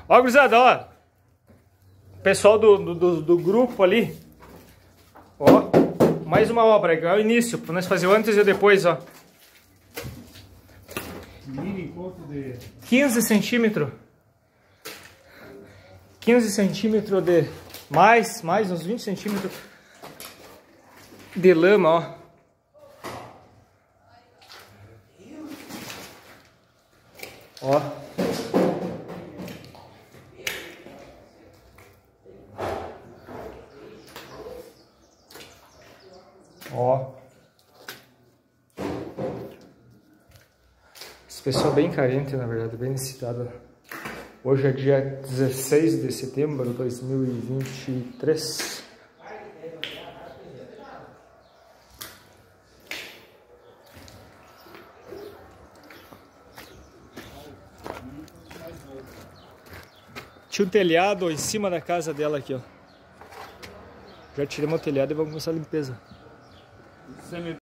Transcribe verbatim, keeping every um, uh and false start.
Ó, gurizada, ó. Pessoal do, do, do, do grupo ali. Ó. Mais uma obra, é o início. Pra nós fazer o antes e o depois, ó. quinze centímetros. quinze centímetros de... Mais, mais uns vinte centímetros de lama, ó. Ó. Ó. Esse pessoal é bem carente, na verdade, bem necessitado. Hoje é dia dezesseis de setembro de dois mil e vinte e três. Tinha um telhado em cima da casa dela aqui, ó. Já tirei o telhado e vamos começar a limpeza.